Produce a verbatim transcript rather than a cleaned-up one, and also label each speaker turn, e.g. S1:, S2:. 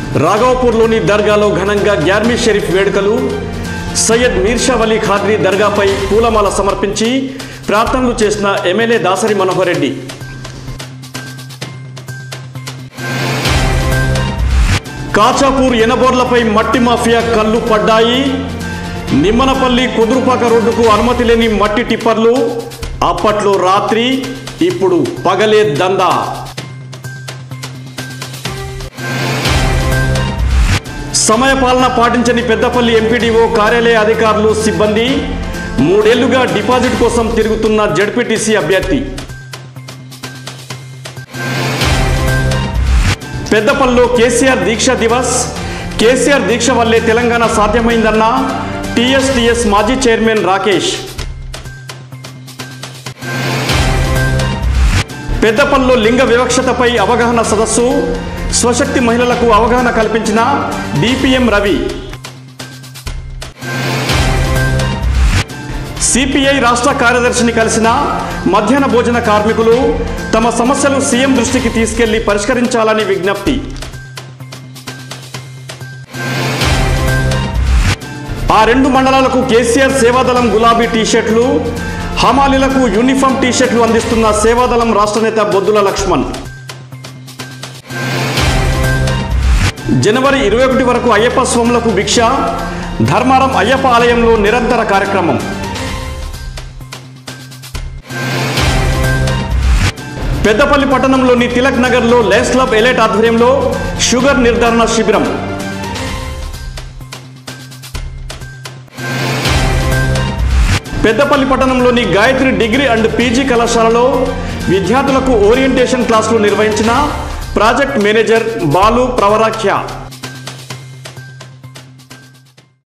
S1: రాఘవపూర్లోని దర్గాలో ఘనంగా గ్యార్మీ షరీఫ్ వేడుకలు. సయ్యద్ మీర్షా వలీ ఖాద్రీ దర్గాపై పూలమాల సమర్పించి ప్రార్థనలు చేసిన ఎమ్మెల్యే దాసరి మనోహర్ రెడ్డి. కాచాపూర్ ఎనబోర్లపై మట్టి మాఫియా కళ్ళు పడ్డాయి. నిమ్మనపల్లి కుదురుపాక రోడ్డుకు అనుమతి లేని మట్టి టిప్పర్లు. అప్పట్లో రాత్రి, ఇప్పుడు పగలే దందా. సమయపాలన పాటించని పెద్దపల్లి ఎంపీడీఓ కార్యాలయ అధికారులు, సిబ్బంది. మూడేళ్లుగా డిపాజిట్ కోసం తిరుగుతున్న జడ్పీటీసీ అభ్యర్థి. పెద్దపల్లిలో కేసీఆర్ దీక్ష దివస్. కేసీఆర్ దీక్ష వల్లే తెలంగాణ సాధ్యమైందన్న టీఎస్టీఎస్ మాజీ చైర్మన్ రాకేష్. పెద్దపల్లిలో లింగ వివక్షతపై అవగాహన సదస్సు. స్వశక్తి మహిళలకు అవగాహన కల్పించిన డిపిఎం రవి. సిపిఐ రాష్ట్ర కార్యదర్శిని కలిసిన మధ్యాహ్న భోజన కార్మికులు. తమ సమస్యలు సీఎం దృష్టికి తీసుకెళ్లి పరిష్కరించాలని విజ్ఞప్తి. ఆ రెండు మండలాలకు కేసీఆర్ సేవాదళం గులాబీ టీషర్ట్లు. హమాలీలకు యూనిఫామ్ టీషర్ట్లు అందిస్తున్న సేవాదళం రాష్ట్ర నేత బొద్దుల లక్ష్మణ్. జనవరి ఇరవై ఒకటి వరకు అయ్యప్ప స్వాములకు భిక్ష. ధర్మారం అయ్యప్ప ఆలయంలో నిరంతర కార్యక్రమం. పెద్దపల్లి పట్టణంలోని తిలక్ నగర్లో లయన్స్ క్లబ్ ఎలైట్ ఆధ్వర్యంలో షుగర్ నిర్ధారణ శిబిరం. పెద్దపల్లి పట్టణంలోని గాయత్రి డిగ్రీ అండ్ పీజీ కళాశాలలో విద్యార్థులకు ఓరియంటేషన్ క్లాసులు నిర్వహించిన ప్రాజెక్ట్ మేనేజర్ బాలు ప్రవరాఖ్య.